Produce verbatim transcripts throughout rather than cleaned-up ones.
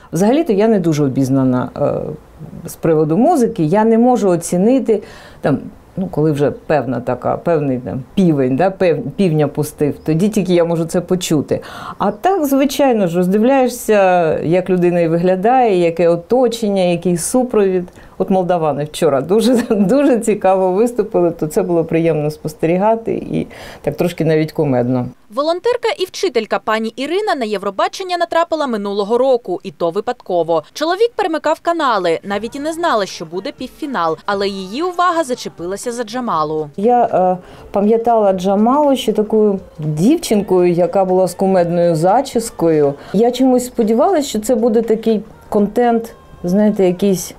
Взагалі-то я не дуже обізнана е, з приводу музики, я не можу оцінити, там, ну, коли вже певна така, певний там, півень, да, пев, півня пустив, тоді тільки я можу це почути. А так, звичайно ж, роздивляєшся, як людина виглядає, яке оточення, який супровід. От молдавани вчора дуже, дуже цікаво виступили, то це було приємно спостерігати і так трошки навіть кумедно. Волонтерка і вчителька пані Ірина на Євробачення натрапила минулого року, і то випадково. Чоловік перемикав канали, навіть і не знала, що буде півфінал, але її увага зачепилася за Джамалу. Я е, пам'ятала Джамалу ще такою дівчинкою, яка була з кумедною зачіскою. Я чомусь сподівалася, що це буде такий контент, знаєте, якийсь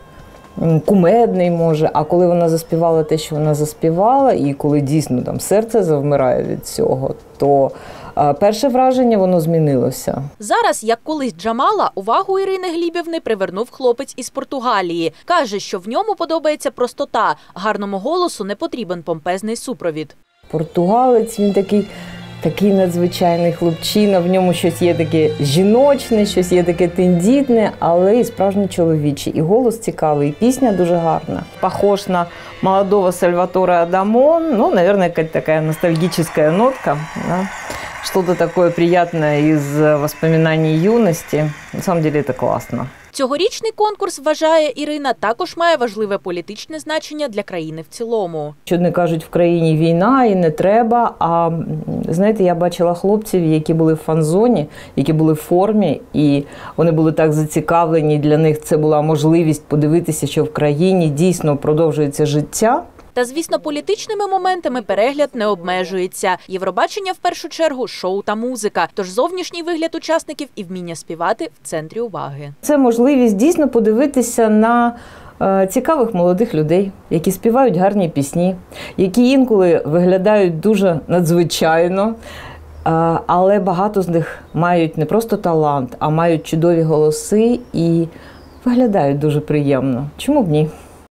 кумедний, може, а коли вона заспівала те, що вона заспівала, і коли дійсно там серце завмирає від цього, то а, перше враження, воно змінилося. Зараз, як колись Джамала, увагу Ірини Глібівни привернув хлопець із Португалії. Каже, що в ньому подобається простота, гарному голосу не потрібен помпезний супровід. Португалець, він такий, такий надзвичайний хлопчина, в ньому щось є таке жіночне, щось є таке тендітне, але і справжнє чоловіче. І голос цікавий, і пісня дуже гарна. Похож на молодого Сальватора Адамо, ну, наверное, какая-то такая ностальгическая нотка, да? Что-то такое приятное из воспоминаний юности. На самом деле это классно. Цьогорічний конкурс, вважає Ірина, також має важливе політичне значення для країни в цілому. Що не кажуть, в країні війна і не треба, а, знаєте, я бачила хлопців, які були в фан-зоні, які були в формі, і вони були так зацікавлені, для них це була можливість подивитися, що в країні дійсно продовжується життя. Та, звісно, політичними моментами перегляд не обмежується. Євробачення, в першу чергу, шоу та музика. Тож зовнішній вигляд учасників і вміння співати в центрі уваги. Це можливість дійсно подивитися на е, цікавих молодих людей, які співають гарні пісні, які інколи виглядають дуже надзвичайно, е, але багато з них мають не просто талант, а мають чудові голоси і виглядають дуже приємно. Чому б ні?